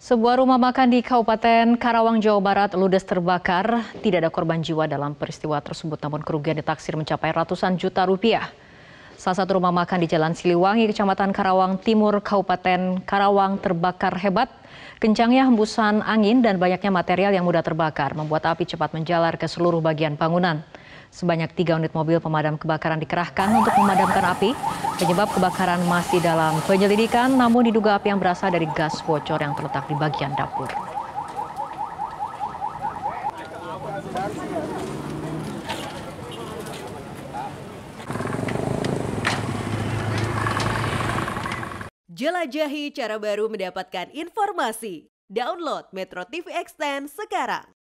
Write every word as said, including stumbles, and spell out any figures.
Sebuah rumah makan di Kabupaten Karawang, Jawa Barat ludes terbakar. Tidak ada korban jiwa dalam peristiwa tersebut, namun kerugian ditaksir mencapai ratusan juta rupiah. Salah satu rumah makan di Jalan Siliwangi, Kecamatan Karawang Timur, Kabupaten Karawang terbakar hebat. Kencangnya hembusan angin dan banyaknya material yang mudah terbakar membuat api cepat menjalar ke seluruh bagian bangunan. Sebanyak tiga unit mobil pemadam kebakaran dikerahkan untuk memadamkan api. Penyebab kebakaran masih dalam penyelidikan, namun diduga api yang berasal dari gas bocor yang terletak di bagian dapur. Jelajahi cara baru mendapatkan informasi. Download Metro T V Extend sekarang.